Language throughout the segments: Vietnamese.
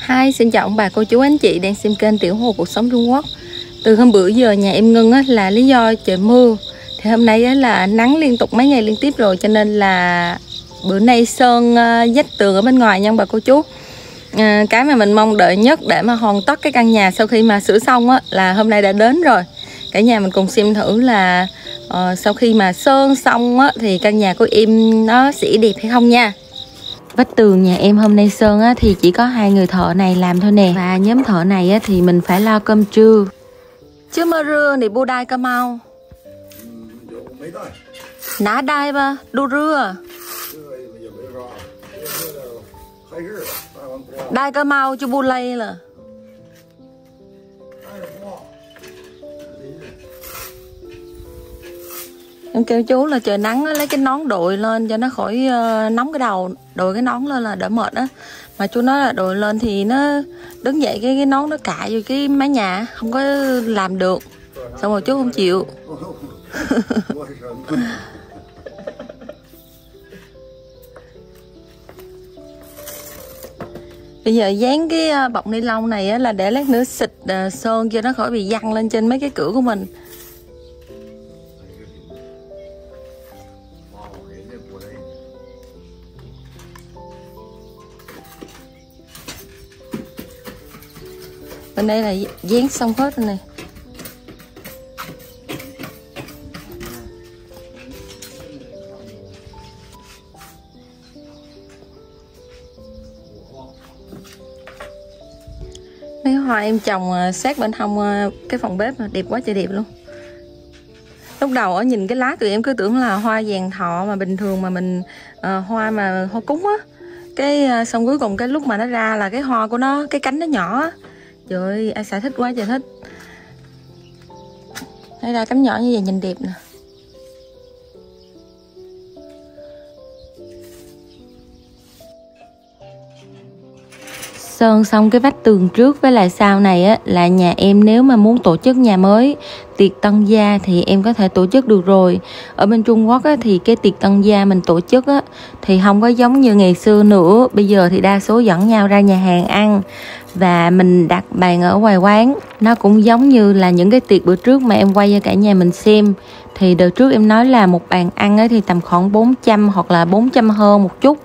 Hi, xin chào ông bà, cô chú, anh chị đang xem kênh Tiểu Hồ Cuộc Sống Trung Quốc. Từ hôm bữa giờ nhà em ngưng là lý do trời mưa. Thì hôm nay là nắng liên tục mấy ngày liên tiếp rồi, cho nên là bữa nay sơn vách tường ở bên ngoài nha ông bà cô chú. Cái mà mình mong đợi nhất để mà hoàn tất cái căn nhà sau khi mà sửa xong là hôm nay đã đến rồi. Cả nhà mình cùng xem thử là sau khi mà sơn xong thì căn nhà của em nó sẽ đẹp hay không nha. Vách tường nhà em hôm nay sơn thì chỉ có 2 người thợ này làm thôi nè. Và nhóm thợ này thì mình phải lo cơm trưa. Chứ mơ rưa thì bu đai cơ mau. Nã đai ba, đu rưa. Đai cơ mau cho bu lây là. Em kêu chú là trời nắng lấy cái nón đội lên cho nó khỏi nóng cái đầu, đội cái nón lên là đỡ mệt á. Mà chú nói là đội lên thì nó đứng dậy cái nón nó cạ vô cái mái nhà, không có làm được. Xong rồi chú không chịu. Bây giờ dán cái bọc ni lông này là để lát nữa xịt sơn cho nó khỏi bị văng lên trên mấy cái cửa của mình. Bên đây là dán xong hết rồi nè. Mấy hoa em trồng sát bên hông cái phòng bếp mà đẹp quá trời đẹp luôn. Lúc đầu nhìn cái lá tụi em cứ tưởng là hoa vàng thọ mà bình thường mà mình hoa cúng á. Cái xong cuối cùng cái lúc mà nó ra là cái hoa của nó, cái cánh nó nhỏ á. Trời ơi, ai xài thích quá trời thích. Đây ra cánh nhỏ như vậy nhìn đẹp nè. Sơn xong cái vách tường trước với lại sau này là nhà em nếu mà muốn tổ chức nhà mới, tiệc tân gia thì em có thể tổ chức được rồi. Ở bên Trung Quốc thì cái tiệc tân gia mình tổ chức thì không có giống như ngày xưa nữa. Bây giờ thì đa số dẫn nhau ra nhà hàng ăn và mình đặt bàn ở ngoài quán. Nó cũng giống như là những cái tiệc bữa trước mà em quay cho cả nhà mình xem. Thì đợt trước em nói là một bàn ăn thì tầm khoảng 400 hoặc là 400 hơn một chút.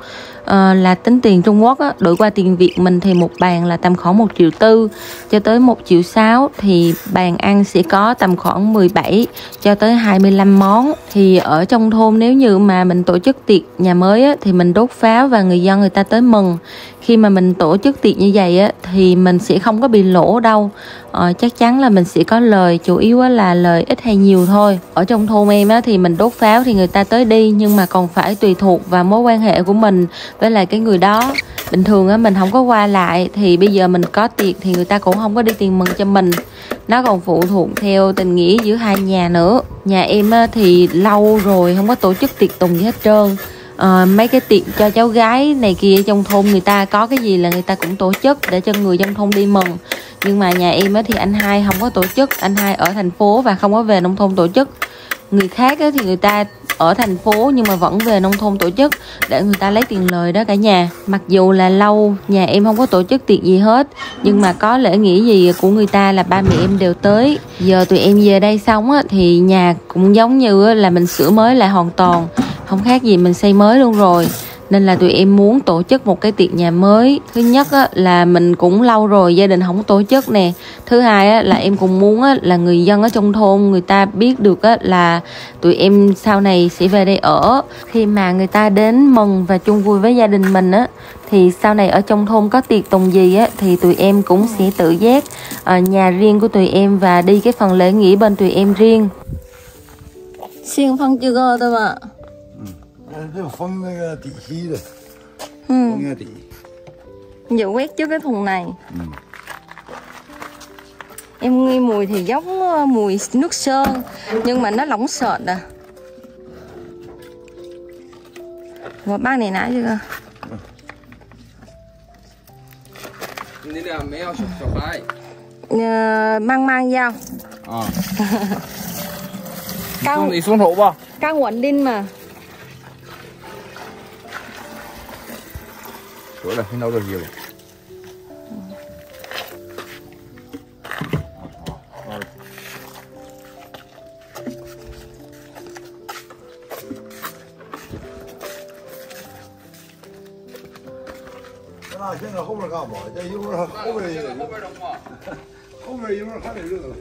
Là tính tiền Trung Quốc đổi qua tiền Việt mình thì một bàn là tầm khoảng 1,4 triệu cho tới 1,6 triệu. Thì bàn ăn sẽ có tầm khoảng 17 cho tới 25 món. Thì ở trong thôn nếu như mà mình tổ chức tiệc nhà mới thì mình đốt pháo và người dân người ta tới mừng. Khi mà mình tổ chức tiệc như vậy thì mình sẽ không có bị lỗ đâu. Chắc chắn là mình sẽ có lời, chủ yếu là lời ít hay nhiều thôi. Ở trong thôn em thì mình đốt pháo thì người ta tới đi, nhưng mà còn phải tùy thuộc vào mối quan hệ của mình với lại cái người đó. Bình thường mình không có qua lại thì bây giờ mình có tiệc thì người ta cũng không có đi tiền mừng cho mình. Nó còn phụ thuộc theo tình nghĩa giữa hai nhà nữa. Nhà em thì lâu rồi không có tổ chức tiệc tùng gì hết trơn. Mấy cái tiệc cho cháu gái này kia trong thôn người ta có cái gì là người ta cũng tổ chức để cho người trong thôn đi mừng. Nhưng mà nhà em thì anh hai không có tổ chức, anh hai ở thành phố và không có về nông thôn tổ chức. Người khác thì người ta ở thành phố nhưng mà vẫn về nông thôn tổ chức để người ta lấy tiền lời đó cả nhà. Mặc dù là lâu nhà em không có tổ chức tiệc gì hết, nhưng mà có lễ nghĩa gì của người ta là ba mẹ em đều tới. Giờ tụi em về đây xong thì nhà cũng giống như là mình sửa mới lại hoàn toàn, không khác gì mình xây mới luôn rồi. Nên là tụi em muốn tổ chức một cái tiệc nhà mới. Thứ nhất là mình cũng lâu rồi gia đình không tổ chức nè. Thứ hai là em cũng muốn là người dân ở trong thôn người ta biết được là tụi em sau này sẽ về đây ở. Khi mà người ta đến mừng và chung vui với gia đình mình thì sau này ở trong thôn có tiệc tùng gì thì tụi em cũng sẽ tự giác nhà riêng của tụi em và đi cái phần lễ nghĩa bên tụi em riêng. Xin phân chưa cơ thôi mà. 这封那个底漆的，封个底。 Giờ quét trước cái thùng này. Em nghi mùi thì giống mùi nước sơn, nhưng mà nó lỏng sệt à. Một bác này nãy chưa? Mang dao. 你松头吧。 刚稳定嘛。 得了，先到这些吧。 那现在后面干嘛？这一会儿后边也后面一会儿还得热了。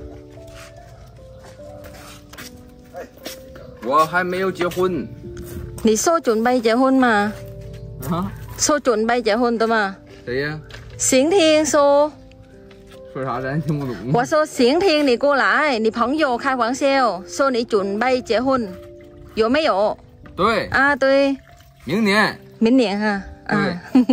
哎， 我还没有结婚。 你说准备结婚吗？ 啊？ 说准备结婚的吗？ 谁呀？ 刑天说。 说啥咱听不懂。 我说刑天你过来，你朋友开玩笑说你准备结婚，有没有？ 对。 啊，对。 明年。 明年哈。 对。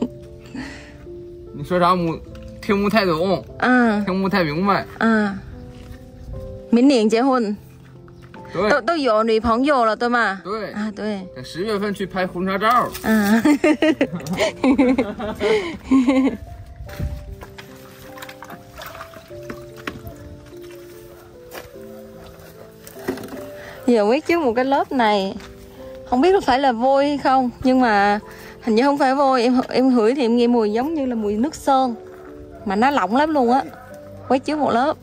你说啥听不太懂。 嗯。 听不太明白。 嗯。明年结婚。 对。 都有女朋友了，对吗？ 对。 啊，对。 在10月份去拍婚纱照。 嗯。Giờ quét trước một cái lớp này, không biết có phải là vôi hay không, nhưng mà hình như không phải vôi. Em ngửi thì em nghe mùi giống như là mùi nước sơn, mà nó lỏng lắm luôn á. Quét trước một lớp.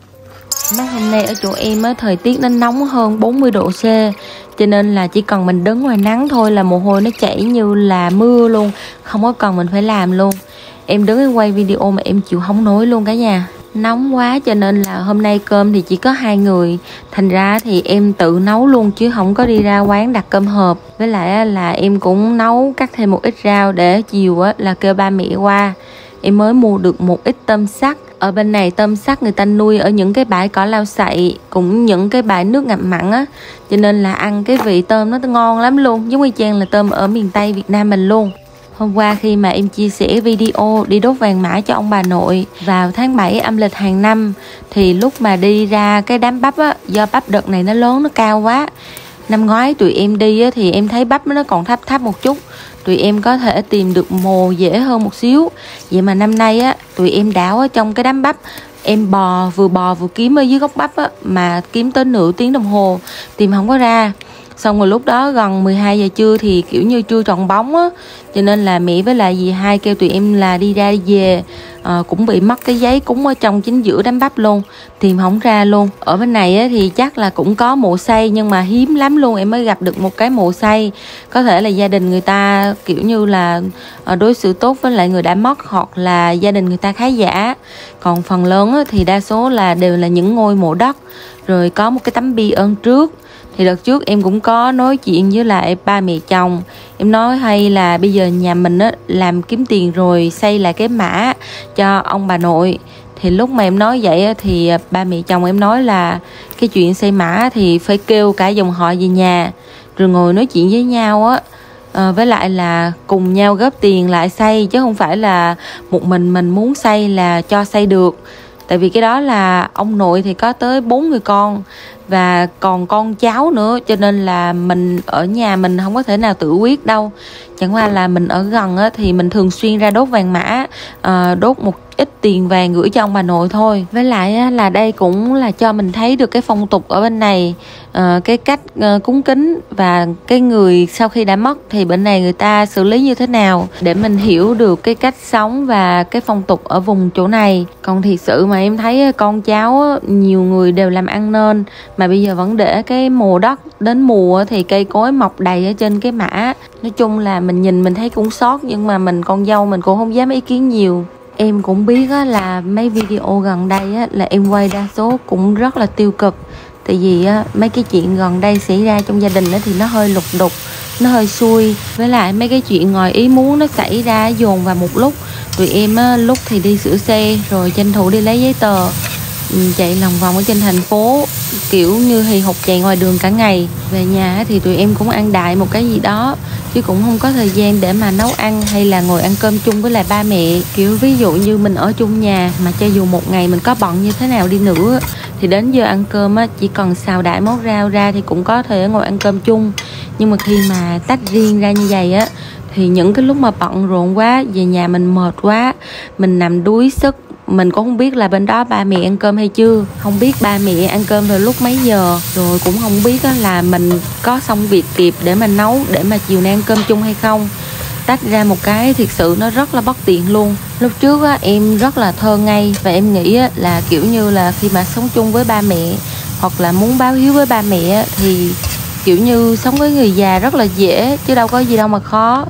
Mấy hôm nay ở chỗ em á, thời tiết nó nóng hơn 40 độ C, cho nên là chỉ cần mình đứng ngoài nắng thôi là mồ hôi nó chảy như là mưa luôn, không có cần mình phải làm luôn. Em đứng em quay video mà em chịu không nổi luôn cả nhà. Nóng quá cho nên là hôm nay cơm thì chỉ có 2 người. Thành ra thì em tự nấu luôn chứ không có đi ra quán đặt cơm hộp. Với lại là em cũng nấu cắt thêm một ít rau để chiều là kêu ba mẹ qua. Em mới mua được một ít tôm sắt. Ở bên này tôm sắt người ta nuôi ở những cái bãi cỏ lau sậy, cũng những cái bãi nước ngập mặn á. Cho nên là ăn cái vị tôm nó ngon lắm luôn, giống như chang là tôm ở miền Tây Việt Nam mình luôn. Hôm qua khi mà em chia sẻ video đi đốt vàng mã cho ông bà nội vào tháng 7 âm lịch hàng năm, thì lúc mà đi ra cái đám bắp á, do bắp đợt này nó lớn nó cao quá. Năm ngoái tụi em đi á, thì em thấy bắp nó còn thấp thấp một chút, tụi em có thể tìm được mồ dễ hơn một xíu. Vậy mà năm nay á, tụi em đảo ở trong cái đám bắp, em bò vừa kiếm ở dưới gốc bắp á, mà kiếm tới nửa tiếng đồng hồ tìm không có ra. Xong rồi lúc đó gần 12 giờ trưa thì kiểu như chưa tròn bóng á, cho nên là mẹ với lại dì hai kêu tụi em là đi ra đi về. Cũng bị mất cái giấy cúng ở trong chính giữa đám bắp luôn, tìm không ra luôn. Ở bên này á, thì chắc là cũng có mộ xây nhưng mà hiếm lắm luôn em mới gặp được một cái mộ xây. Có thể là gia đình người ta kiểu như là đối xử tốt với lại người đã mất, hoặc là gia đình người ta khá giả. Còn phần lớn á, thì đa số là đều là những ngôi mộ đất, rồi có một cái tấm bi ơn trước. Thì đợt trước em cũng có nói chuyện với lại ba mẹ chồng. Em nói hay là bây giờ nhà mình á, làm kiếm tiền rồi xây lại cái mã cho ông bà nội. Thì lúc mà em nói vậy á, thì ba mẹ chồng em nói là cái chuyện xây mã thì phải kêu cả dòng họ về nhà, rồi ngồi nói chuyện với nhau á. Với lại là cùng nhau góp tiền lại xây, chứ không phải là một mình muốn xây là cho xây được. Tại vì cái đó là ông nội thì có tới 4 người con và còn con cháu nữa, cho nên là mình ở nhà mình không có thể nào tự quyết đâu. Chẳng qua là mình ở gần á, thì mình thường xuyên ra đốt vàng mã, đốt một ít tiền vàng gửi cho ông bà nội thôi. Với lại á, là đây cũng là cho mình thấy được cái phong tục ở bên này, cái cách cúng kính và cái người sau khi đã mất thì bên này người ta xử lý như thế nào, để mình hiểu được cái cách sống và cái phong tục ở vùng chỗ này. Còn thiệt sự mà em thấy con cháu á, nhiều người đều làm ăn nên, mà bây giờ vẫn để cái mồ đất, đến mùa thì cây cối mọc đầy ở trên cái mã. Nói chung là mình nhìn mình thấy cũng sót, nhưng mà mình con dâu mình cũng không dám ý kiến nhiều. Em cũng biết á, là mấy video gần đây á, là em quay đa số cũng rất là tiêu cực. Tại vì á, mấy cái chuyện gần đây xảy ra trong gia đình á, thì nó hơi lục đục, nó hơi xui. Với lại mấy cái chuyện ngoài ý muốn nó xảy ra dồn vào một lúc. Tụi em á, lúc thì đi sửa xe, rồi tranh thủ đi lấy giấy tờ, chạy lòng vòng ở trên thành phố, kiểu như hì hục chạy ngoài đường cả ngày. Về nhà thì tụi em cũng ăn đại một cái gì đó, chứ cũng không có thời gian để mà nấu ăn hay là ngồi ăn cơm chung với lại ba mẹ. Kiểu ví dụ như mình ở chung nhà, mà cho dù một ngày mình có bận như thế nào đi nữa thì đến giờ ăn cơm á, chỉ cần xào đại món rau ra thì cũng có thể ngồi ăn cơm chung. Nhưng mà khi mà tách riêng ra như vậy á, thì những cái lúc mà bận rộn quá, về nhà mình mệt quá, mình nằm đuối sức, mình cũng không biết là bên đó ba mẹ ăn cơm hay chưa, không biết ba mẹ ăn cơm vào lúc mấy giờ, rồi cũng không biết là mình có xong việc kịp để mà nấu, để mà chiều nay ăn cơm chung hay không. Tách ra một cái thiệt sự nó rất là bất tiện luôn. Lúc trước á, em rất là thơ ngây và em nghĩ á, là kiểu như là khi mà sống chung với ba mẹ hoặc là muốn báo hiếu với ba mẹ thì kiểu như sống với người già rất là dễ, chứ đâu có gì đâu mà khó.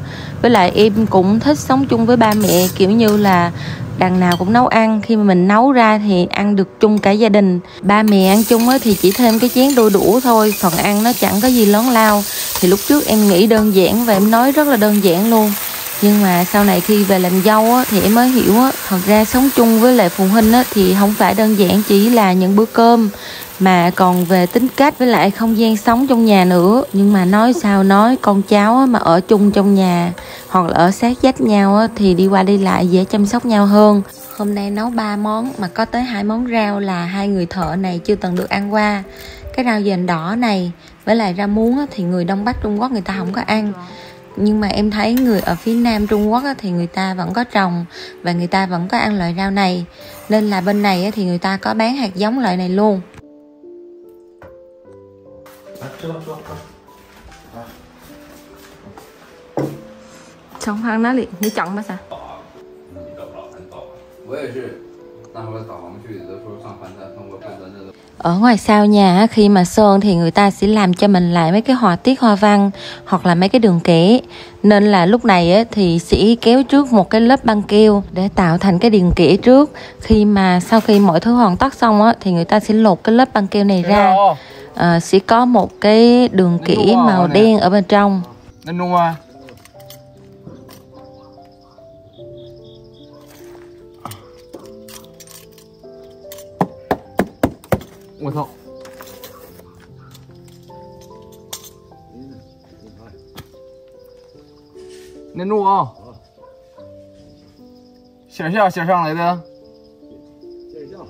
Với lại em cũng thích sống chung với ba mẹ, kiểu như là đằng nào cũng nấu ăn, khi mà mình nấu ra thì ăn được chung cả gia đình. Ba mẹ ăn chung thì chỉ thêm cái chén đôi đũa thôi, phần ăn nó chẳng có gì lớn lao. Thì lúc trước em nghĩ đơn giản và em nói rất là đơn giản luôn. Nhưng mà sau này khi về làm dâu thì em mới hiểu thật ra sống chung với lại phụ huynh thì không phải đơn giản chỉ là những bữa cơm, mà còn về tính cách với lại không gian sống trong nhà nữa. Nhưng mà nói sao nói, con cháu mà ở chung trong nhà hoặc là ở sát vách nhau thì đi qua đi lại dễ chăm sóc nhau hơn. Hôm nay nấu 3 món mà có tới 2 món rau là hai người thợ này chưa từng được ăn qua. Cái rau dền đỏ này với lại rau muống thì người Đông Bắc Trung Quốc người ta không có ăn. Nhưng mà em thấy người ở phía Nam Trung Quốc thì người ta vẫn có trồng và người ta vẫn có ăn loại rau này. Nên là bên này thì người ta có bán hạt giống loại này luôn. Xong ăn nó liền,你chọn mà sao? Ở ngoài sau nhà khi mà sơn thì người ta sẽ làm cho mình lại mấy cái họa tiết hoa văn hoặc là mấy cái đường kẻ. Nên là lúc này thì sẽ kéo trước một cái lớp băng keo để tạo thành cái đường kẻ trước. Khi mà sau khi mọi thứ hoàn tất xong thì người ta sẽ lột cái lớp băng keo này ra. Sẽ có một cái đường kẻ màu đen ở bên trong. 我操！粘住啊！线下线上来的。 线下。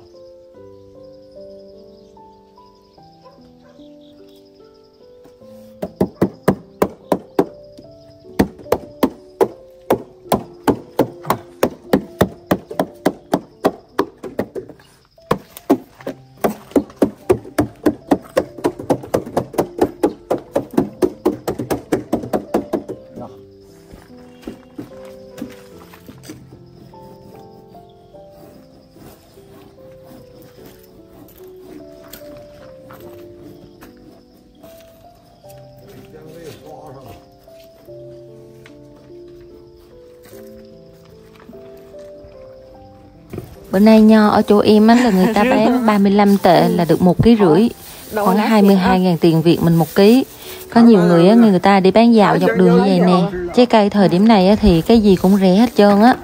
Bữa nay nho ở chỗ em là người ta bán 35 tệ là được 1,5 kg, khoảng 22.000 tiền Việt mình 1 kg. Có nhiều người ta đi bán dạo dọc đường như vậy nè. Trái cây thời điểm này thì cái gì cũng rẻ hết trơn á.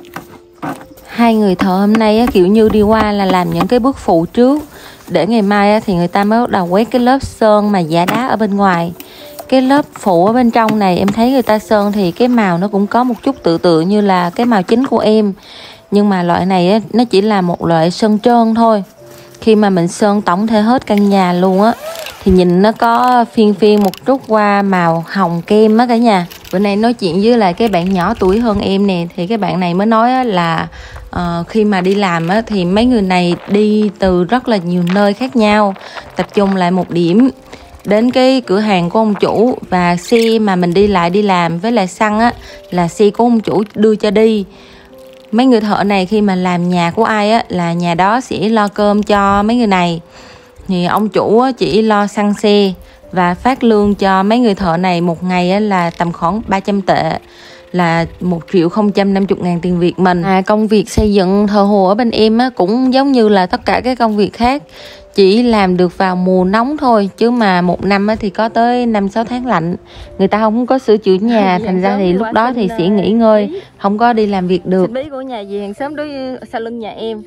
Hai người thợ hôm nay kiểu như đi qua là làm những cái bước phụ trước, để ngày mai thì người ta mới bắt đầu quét cái lớp sơn mà giả đá ở bên ngoài. Cái lớp phụ ở bên trong này em thấy người ta sơn thì cái màu nó cũng có một chút tự như là cái màu chính của em. Nhưng mà loại này nó chỉ là một loại sơn trơn thôi. Khi mà mình sơn tổng thể hết căn nhà luôn thì nhìn nó có phiên một chút qua màu hồng kem cả nhà. Bữa nay nói chuyện với lại cái bạn nhỏ tuổi hơn em nè, thì cái bạn này mới nói là khi mà đi làm thì mấy người này đi từ rất là nhiều nơi khác nhau, tập trung lại một điểm đến cái cửa hàng của ông chủ, và xe mà mình đi lại đi làm với lại xăng là xe của ông chủ đưa cho đi. Mấy người thợ này khi mà làm nhà của ai là nhà đó sẽ lo cơm cho mấy người này. Thì ông chủ chỉ lo xăng xe và phát lương cho mấy người thợ này một ngày là tầm khoảng 300 tệ, là 1.050.000 tiền Việt mình. Công việc xây dựng thợ hồ ở bên em cũng giống như là tất cả các công việc khác, chỉ làm được vào mùa nóng thôi, chứ mà một năm thì có tới 5-6 tháng lạnh. Người ta không có sửa chữa nhà, thành ra thì lúc đó thì sẽ nghỉ ngơi, không có đi làm việc được. Bí của nhà dì hàng xóm đối sau lưng nhà em.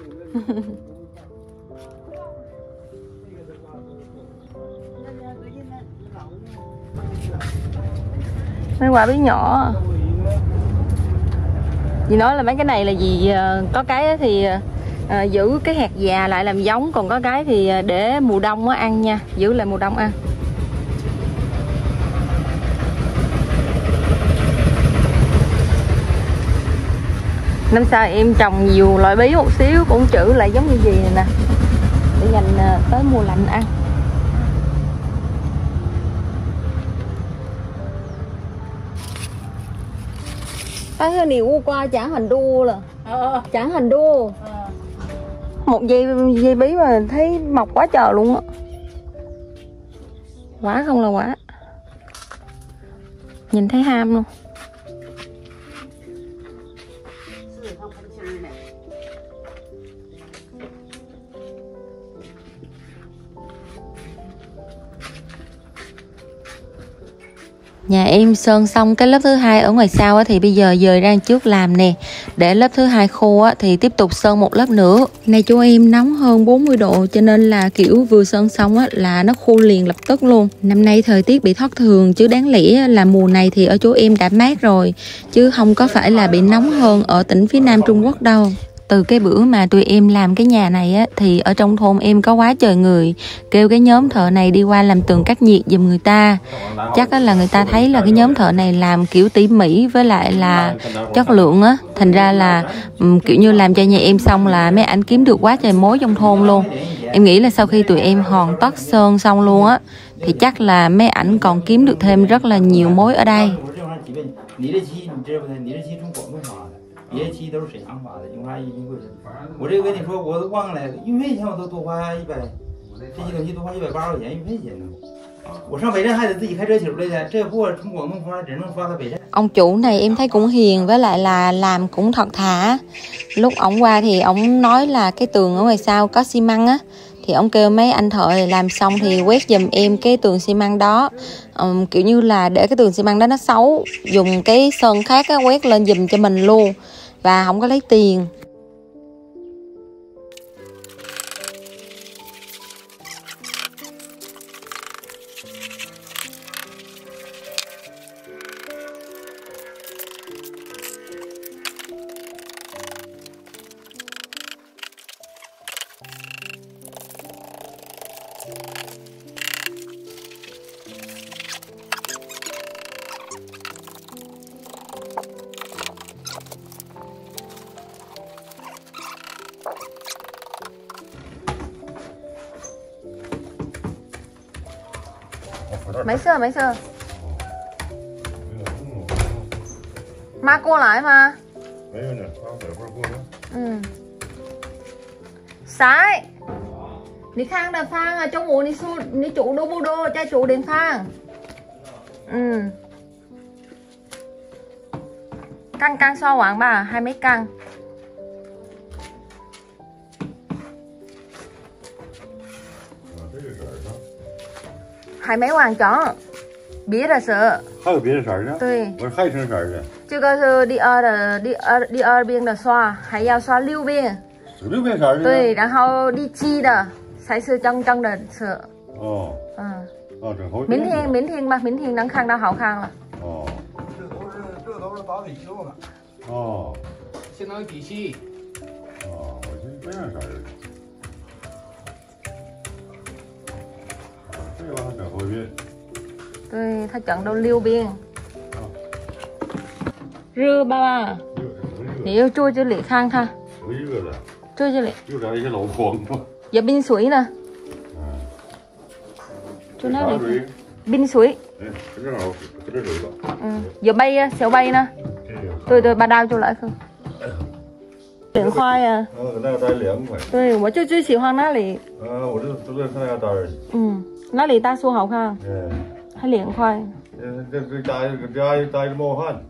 Mấy quả bí nhỏ. Dì nói là mấy cái này là gì, có cái thì giữ cái hạt già lại làm giống, còn có cái thì để mùa đông ăn nha, giữ lại mùa đông ăn. Năm sau em trồng nhiều loại bí một xíu cũng trữ lại giống như gì này nè, để dành tới mùa lạnh ăn. Cái điều qua chả hành đua là chả hành đua. Một dây bí mà thấy mọc quá trời luôn á. Quả không là quả. Nhìn thấy ham luôn. Nhà em sơn xong cái lớp thứ hai ở ngoài sau á, thì bây giờ dời ra trước làm nè. Để lớp thứ hai khô á, thì tiếp tục sơn một lớp nữa. Này chỗ em nóng hơn 40 độ cho nên là kiểu vừa sơn xong á, là nó khô liền lập tức luôn. Năm nay thời tiết bị thất thường chứ đáng lẽ là mùa này thì ở chỗ em đã mát rồi, chứ không có phải là bị nóng hơn ở tỉnh phía Nam Trung Quốc đâu. Từ cái bữa mà tụi em làm cái nhà này á, thì ở trong thôn em có quá trời người kêu cái nhóm thợ này đi qua làm tường cắt nhiệt giùm người ta. Chắc là người ta thấy là cái nhóm thợ này làm kiểu tỉ mỉ với lại là chất lượng á, thành ra là kiểu như làm cho nhà em xong là mấy ảnh kiếm được quá trời mối trong thôn luôn. Em nghĩ là sau khi tụi em hoàn tất sơn xong luôn á, thì chắc là mấy ảnh còn kiếm được thêm rất là nhiều mối ở đây. 别的漆都是沈阳发的，永发一金贵。我这个跟你说，我都忘了，运费钱我都多花100，这些东西多花180块钱运费钱呢。我上北站还得自己开车取来的，这货从广东发只能发到北站。 Ông chủ này em thấy cũng hiền với lại là làm cũng thật thà. Lúc ổng qua thì ổng nói là cái tường ở ngoài sau có xi măng á, thì ổng kêu mấy anh thợ làm xong thì quét giùm em cái tường xi măng đó. Kiểu như là để cái tường xi măng đó nó xấu, dùng cái sơn khác á, quét lên giùm cho mình luôn và không có lấy tiền. Mấy sơ Ma过来吗？ 没有呢，他等会儿过来。 Sái, đi khang đờ phang à, trong ngủ đi chủ đô bô đô cho chủ đến phang. Căng so hoàng bà, 20 căng. Hai mấy hoàng chó, biết là sợ. 还有别的色儿的？ 对， 我说还有什么色儿的？ 这个是第二边的刷，还要刷6遍。 6遍色儿的？ 对，然后第7的才是真正的色。 哦。正好。 明天吧，明天能看到好看了。 哦。 这都是打底用的。 哦。 相当于底漆。 哦，我寻思这样色儿的。这个还整好遍。 对，他整到6遍。热吧？你要坐这里看看。 不热了。 坐这里。 又来一个老黄瓜。 有冰水呢。坐那里。冰水。 哎，跟这好，跟这水吧。 有bay á, xéo bay nè. Tôi把刀出来看。凉快啊。 那个待凉快。 对，我就最喜欢那里。 我就都在看那待。 那里大树好看。还凉快。 这待着冒汗。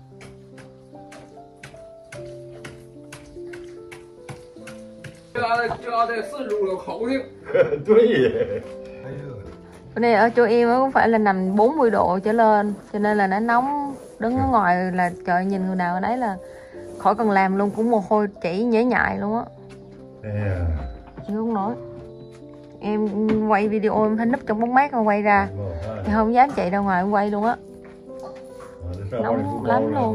这家得45度口听。 对。 Cái này ở chỗ em cũng phải là nằm 40 độ trở lên, cho nên là nó nóng. Đứng ở ngoài là trời nhìn người nào ở đấy là khỏi cần làm luôn, cũng mồ hôi chảy nhễ nhại luôn á. Chứ không nổi. Em quay video em phải núp trong bóng mát mà quay ra, thì không dám chạy ra ngoài em quay luôn á. Nóng lắm luôn.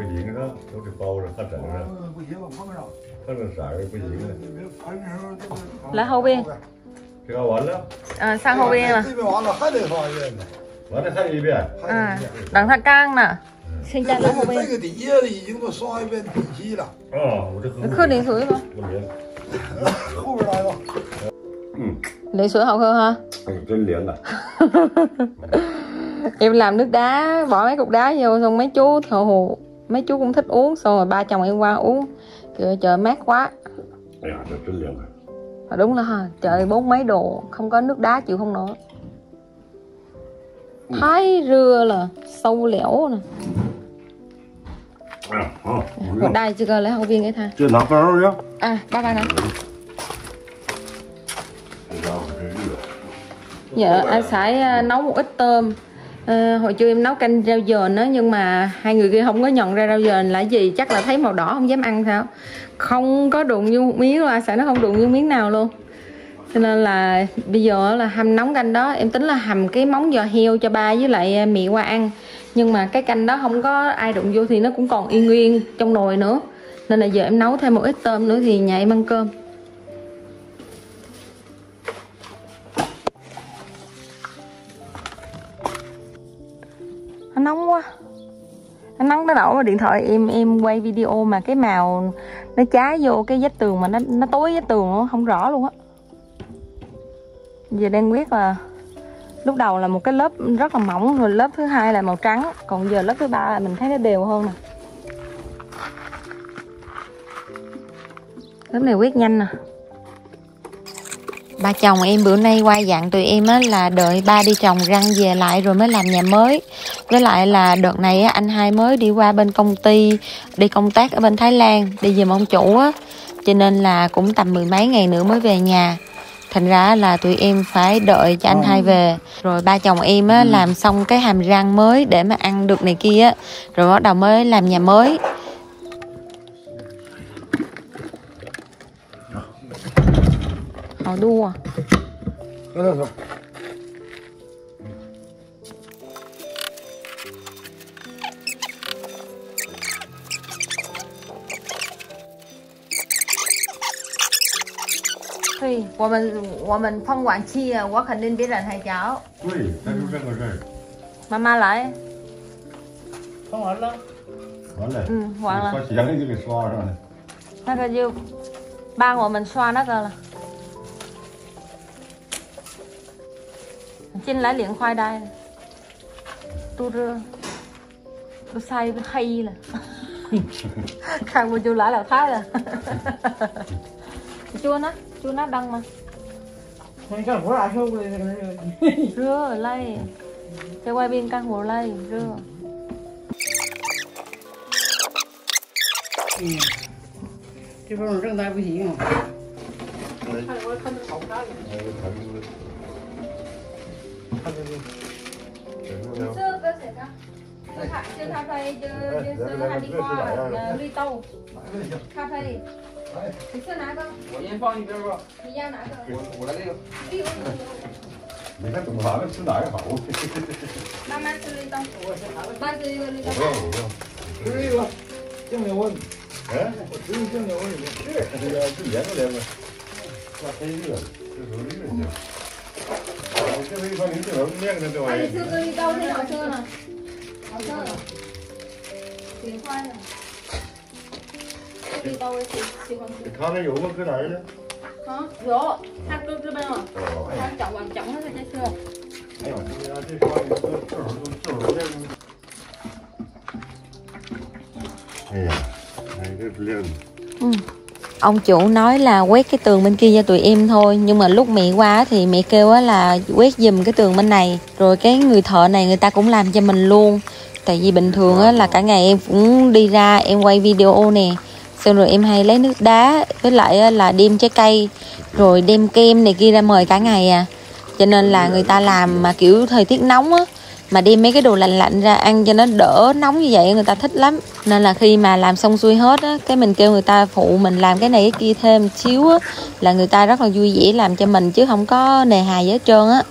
Là hậu bên. Sang hậu bên mà. Đằng thang cang nè. Xin chào là hậu bên. Khơi điện sưởi mà. Điện sưởi hậu hơn hả? 真凉à. Em làm nước đá, bỏ mấy cục đá vô, xong mấy chú thợ hồ, mấy chú cũng thích uống, xong rồi ba chồng em qua uống, kìa trời mát quá. Đúng là trời 40 mấy độ, không có nước đá chịu không nổi. Thái rưa là sâu lẻo nè. Đây chưa coi lấy học viên cái tha. Chưa nấu cái đó nhá. À, ba nè. Dạ, anh phải nấu một ít tôm. Hồi trưa em nấu canh rau dền á, nhưng mà hai người kia không có nhận ra rau dền là gì, chắc là thấy màu đỏ không dám ăn sao. Không có đụng vô một miếng luôn, anh xã nó không đụng vô miếng nào luôn. Cho nên là bây giờ là hầm nóng canh đó, em tính là hầm cái móng giò heo cho ba với lại mẹ qua ăn. Nhưng mà cái canh đó không có ai đụng vô thì nó cũng còn yên nguyên trong nồi nữa. Nên là giờ em nấu thêm một ít tôm nữa thì nhà em ăn cơm. Nó nóng quá. Nó nóng tới nỗi mà điện thoại em quay video mà cái màu nó trái vô cái vách tường mà nó tối vách tường luôn, không rõ luôn á. Giờ đang quét là lúc đầu là một cái lớp rất là mỏng, rồi lớp thứ hai là màu trắng, còn giờ lớp thứ ba là mình thấy nó đều hơn nè. Lớp này quét nhanh nè. Ba chồng em bữa nay quay dặn tụi em á là đợi ba đi trồng răng về lại rồi mới làm nhà mới. Với lại là đợt này á, anh hai mới đi qua bên công ty đi công tác ở bên Thái Lan, đi về ông chủ á, cho nên là cũng tầm 10 mấy ngày nữa mới về nhà. Thành ra là tụi em phải đợi cho anh hai về. Rồi ba chồng em á, làm xong cái hàm răng mới để mà ăn được này kia á, rồi bắt đầu mới làm nhà mới. Họ đua.对，我们放晚期啊，我肯定别人还早。 对，他就这个事儿。 妈妈来。 放完了。 完了。 完了。 把咸的就给刷上了。 那个就帮我们刷那个了。进来连khoai đây. Tôi xay hay là. Khang một chú lại là thái là. Chua nó đăng mà. Rưa ở đây. Cho quay bên căn hộ đây, rưa. Cái con răng tay bị gì không? Chưa cà phê, chưa hai đi qua ly tàu. Cà phê. 你吃哪个？ 我先放一边吧。 你要哪个？ 我来这个。 你看懂啥了？吃哪个好？ 慢慢吃绿豆。慢吃一个绿豆。 我要。 吃一个酱油味。 哎，我吃酱油味的。是，这个是盐的连子。那黑热，这属于热酱。我这回放你这碗面的这玩意儿。 你吃个绿豆最好吃了，好吃了，挺快的。绿豆我喜欢吃。 咖啡油吗？搁哪儿呢？ 啊，有，他搁这边了。他整完整了再吃。 哎呦，这家这咖啡正好这个。哎呀，哎，这亮。 Ông chủ nói là quét cái tường bên kia cho tụi em thôi, nhưng mà lúc mẹ qua thì mẹ kêu là quét giùm cái tường bên này. Rồi cái người thợ này người ta cũng làm cho mình luôn. Tại vì bình thường á, là cả ngày em cũng đi ra em quay video nè, xong rồi em hay lấy nước đá với lại là đem trái cây rồi đem kem này kia ra mời cả ngày à. Cho nên là người ta làm mà kiểu thời tiết nóng á, mà đem mấy cái đồ lạnh lạnh ra ăn cho nó đỡ nóng như vậy người ta thích lắm. Nên là khi mà làm xong xuôi hết á, cái mình kêu người ta phụ mình làm cái này cái kia thêm xíu á, là người ta rất là vui vẻ làm cho mình chứ không có nề hà gì hết trơn á.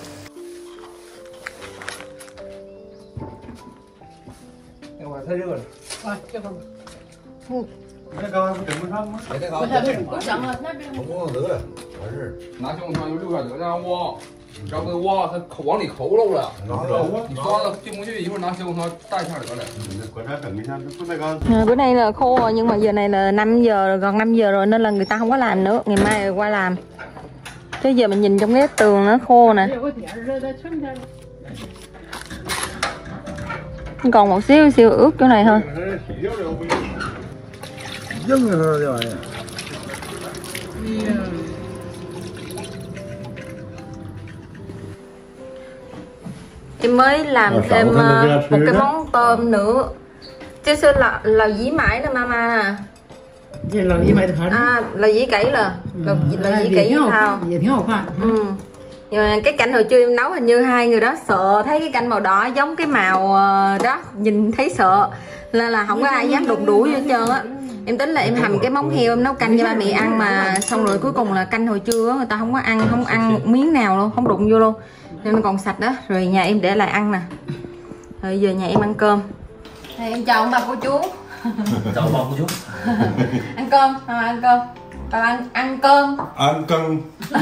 太热了。 啊，这会儿。 你那刚才不整不上吗？ 别太高， 我整了那边。 我光得了，完事儿。 拿小汤就6点得这样挖，然后给挖，它往里抠漏了。 拿不着啊！ 你刷了进不去，一会儿拿小汤带一下得了。 观察等一下，不太刚。 Bữa nay là khô rồi, nhưng mà giờ này là 5 giờ, gần 5 giờ rồi nên là người ta không có làm nữa, ngày mai qua làm. Chứ giờ mình nhìn trong cái tường nó khô nè. Còn một xíu ướt chỗ này thôi. Dưng rồi thế này. Em mới làm thêm một cái món tôm nữa. 就是老姨买的妈妈。 这老姨买的盘子啊，老姨cấy là老姨cấy thao. 也挺好看。 Nhưng mà cái canh hồi trưa em nấu hình như hai người đó sợ thấy cái canh màu đỏ giống cái màu đó, nhìn thấy sợ nên là không có ai dám đụng đũa vô hết trơn á. Em tính là em hầm cái móng heo em nấu canh cho ba mẹ ăn mà xong rồi cuối cùng là canh hồi trưa người ta không ăn một miếng nào luôn, không đụng vô luôn nên nó còn sạch đó. Rồi nhà em để lại ăn nè. Rồi giờ nhà em ăn cơm. Thì em chào ông bà cô chú. Chào bà cô chú. Ăn cơm, ăn cơm. Ăn cơm. Ăn cơm.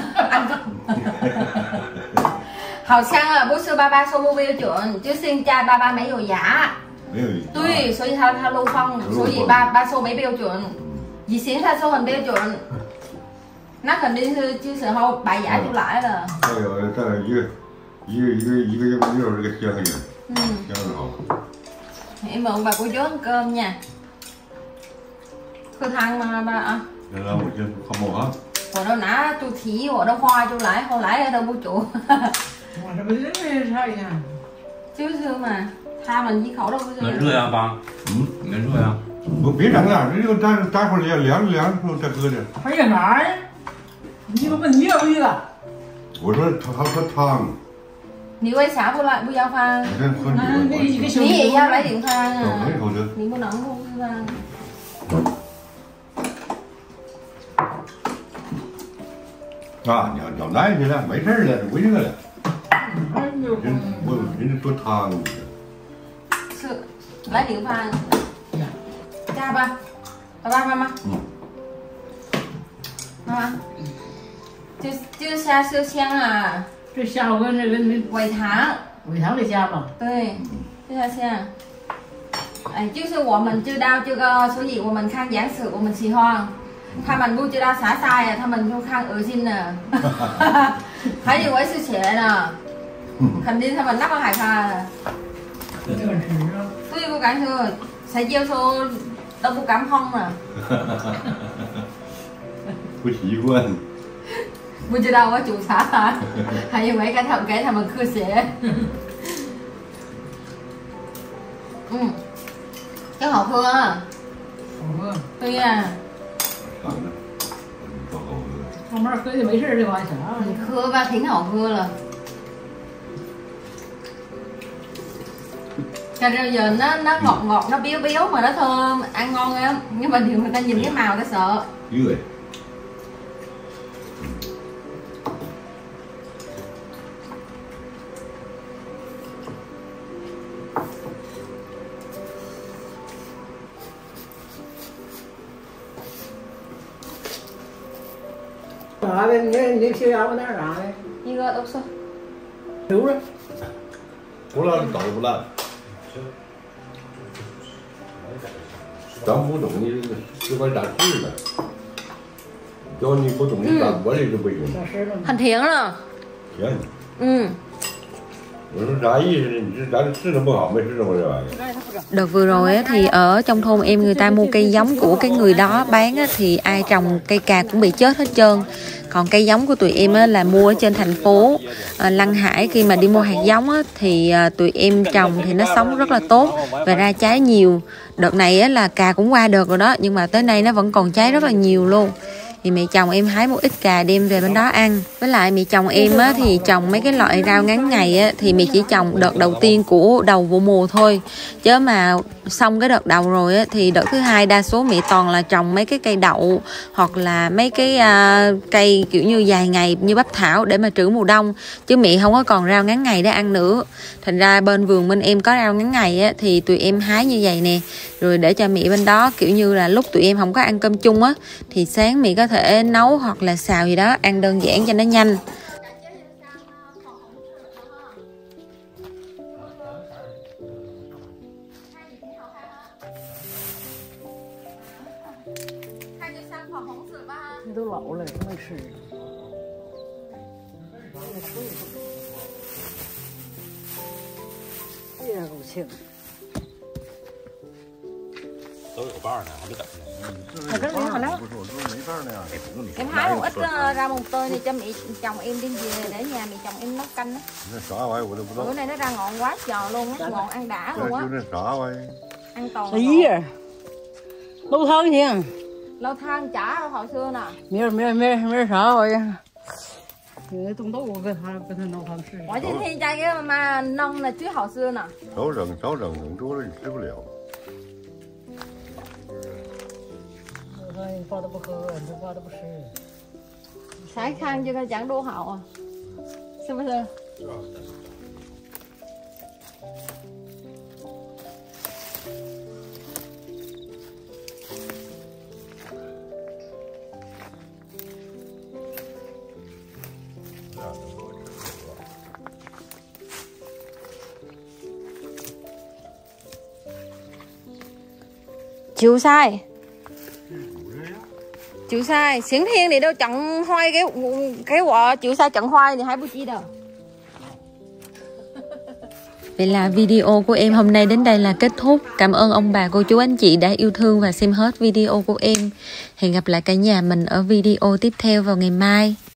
Hầu sang bố sư ba ba số mua tiêu chuẩn chứ xin cha ba ba mấy đồ giả. Tuy số gì thao lưu phong, số gì ba số mấy tiêu chuẩn. Gì xính tha số hình tiêu chuẩn. Nó cần đi chứ sợ hâu bài giả chú lại là. Em mời ông bà cô chú ăn cơm nha. Cứ thằng mà bà không mua hết. Hồi đó nã chú thí, hồi đó hoa chú lại, hồi lại ở đâu bố chủ. Chứ xưa mà tha mình với khẩu đâu có Ngon rươi không bà? Ngon rươi không? Không biết rằng là nếu ta còn liền luôn ta cứ được. Phải là nói. Như mà mình nhiều đi là. Ủa nó thang. Nếu ai xả vô lại, bố giao pha. Ní giao lấy điện pha à. Ní bố nóng không pha. Nhỏ này thì là mấy thế là quý nữa là. Đến tôi thang. Lấy điện pha. Cha ba. Ba mama. Mama. Chưa xa siêu xiang à. 这下午跟那尾糖。 尾糖得加吧？ 对，这下先。哎，就是我们知道这个，所以我们看样式，我们喜欢。他们不知道啥菜啊，他们就看恶心的，还以为是血呢。肯定他们那么害怕的。对，不敢说，谁接受都不敢碰了。 不习惯。 不知道我煮啥，还以为给他们科学。真好喝啊！ 好喝。 对呀。 慢慢喝就没事，这玩意儿。 你喝吧，挺好喝了。Cà rêu giờ nó ngọt, nó béo mà nó thơm, ăn ngon lắm. Nhưng mà điều người ta nhìn cái màu ta sợ. 내 시야하고 나를 안 해. 이거 없어. 배우래? 몰라, 나도 몰라. Trong bố động như chưa phải đạt chứ mà. Cho như bố động như đạt quá đi cho bây giờ. Thành thiện rồi. Thiện. Đợt vừa rồi á, thì ở trong thôn em người ta mua cây giống của cái người đó bán á, thì ai trồng cây cà cũng bị chết hết trơn. Còn cây giống của tụi em á, là mua ở trên thành phố Lăng Hải. Khi mà đi mua hạt giống á, thì tụi em trồng thì nó sống rất là tốt và ra trái nhiều. Đợt này á, là cà cũng qua đợt rồi đó, nhưng mà tới nay nó vẫn còn trái rất là nhiều luôn. Thì mẹ chồng em hái một ít cà đem về bên đó ăn. Với lại mẹ chồng em á, thì trồng mấy cái loại rau ngắn ngày á, thì mẹ chỉ trồng đợt đầu tiên của đầu vụ mùa thôi. Chứ mà xong cái đợt đầu rồi á, thì đợt thứ hai đa số mẹ toàn là trồng mấy cái cây đậu hoặc là mấy cái cây kiểu như dài ngày như bắp thảo để mà trữ mùa đông. Chứ mẹ không có còn rau ngắn ngày để ăn nữa. Thành ra bên vườn bên em có rau ngắn ngày á, thì tụi em hái như vậy nè. Rồi để cho mẹ bên đó kiểu như là lúc tụi em không có ăn cơm chung á, thì sáng mẹ có thể nấu hoặc là xào gì đó ăn đơn giản cho nó nhanh. 都老了，没吃。这也够呛。 都有瓣呢，还没等呢。 Cái này nó. Em hái một ít rau mùng tơi này cho mẹ chồng em đem về để nhà mẹ chồng em nấu canh á. Bữa nay nó ra ngọn quá trời luôn á, ngọn ăn đã luôn á. An toàn. Ý à. Lâu thân gì à? Lâu than chả đâu hồi xưa nè. Mẹ sợ rồi. Tung tố cái thằng lâu thân是。 我今天在给妈妈弄了最好吃呢。 少整，整多了你吃不了。 你话都不喝，你这话都不吃。 才看这个讲多好啊，是不是？Chịu sai. Chịu sai, Xiển Thiên thì đâu chọn hoai cái quả chịu sai chọn hoai thì hai bữa chi đâu. Vậy là video của em hôm nay đến đây là kết thúc. Cảm ơn ông bà, cô chú, anh chị đã yêu thương và xem hết video của em. Hẹn gặp lại cả nhà mình ở video tiếp theo vào ngày mai.